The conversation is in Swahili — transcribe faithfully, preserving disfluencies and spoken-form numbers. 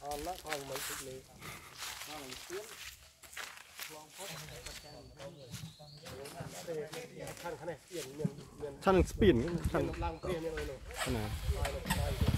còn nó còn mấy chục lì nó là tiếngท่านเขาเนี่ยเปลี่ยนเงินเงินท่านสปีนท่านลังเปลี่ยนยังไงหนูขนาด